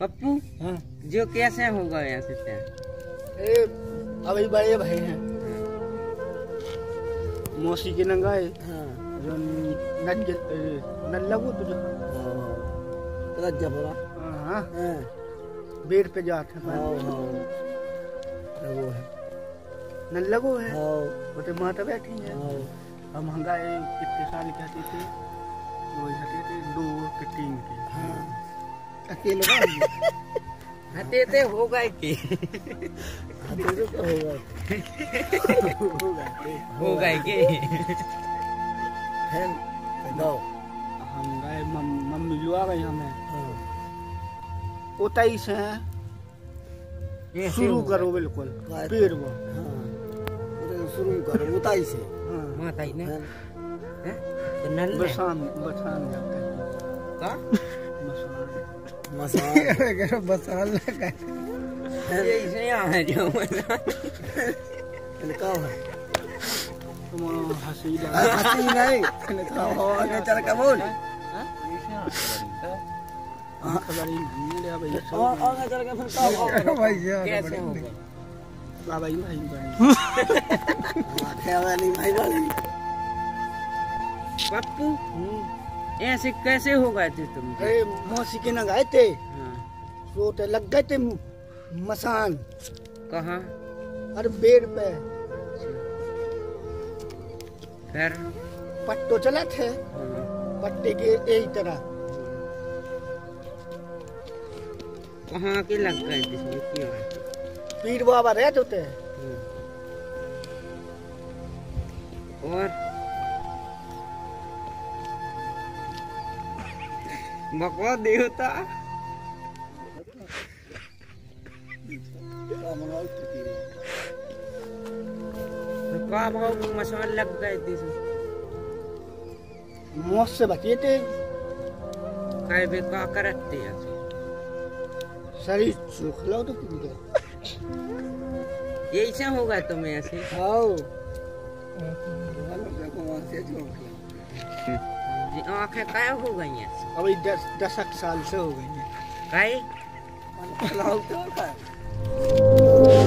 पप्पू हाँ जो कैसे होगा ऐसे से? अभी बड़े भाई हैं मौसी के नंगाए हाँ जो नल लगो तुझे रज्जा बोला हाँ हाँ बेर पे जाते हैं हाँ हाँ वो है नल लगो है हाँ वो तो माता बैठी है हाँ हम हंगाए कितने साल के हते थे वो हते थे 2 के 3 के हाँ अकेले हते ते हो गए के अकेले तो होगा हो गए के है दो हम गए मम्मी जो आ गई हमें हाँ उताई से शुरू करो बिल्कुल पेड़ वो हाँ शुरू करो उताई से हाँ माता ही ने हाँ हैं तो नल में बसान जाते हैं का बसान मसाला बसान लगा ये इसे यहाँ है जो मसाला इनका है तुम हंसी हंसी नहीं इनका हो आगे चल के बोल खबरी नहीं ले भाई आगे चल के फिर का हो कैसे होगा? बाबा ही भाई खेवाली भाई वाली पप्पू ऐसे कैसे हो गए थे तुम? अरे मौसी के न गए थे हाँ, सोते लग गए थे मसान कहाँ? अरे बेर पे फिर पट्टो चला थे हाँ, पट्टे के यही तरह कहाँ के लग गए थे इसमें क्यों है? पीर बाबा रहते होते और बकवा देवता तो का भाव मसाला लग गए थे इसमें? मौत से बचे थे काय बे का करते ऐसे? शरीर सूख लो तो पी गए ये ऐसे होगा तुम्हें ऐसे? आओ ये आँखें काय हो गई हैं? अभी 10 साल से हो गई है काय? खिलाओ क्या